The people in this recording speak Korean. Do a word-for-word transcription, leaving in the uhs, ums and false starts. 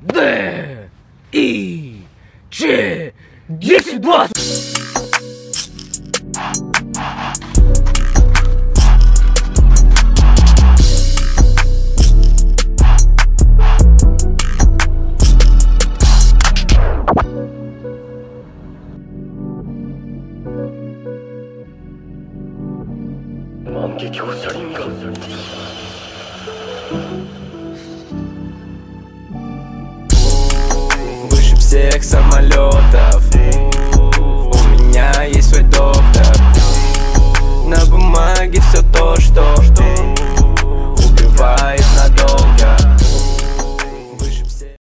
Д, И, Ч, десять, двадцать. Выше всех самолетов,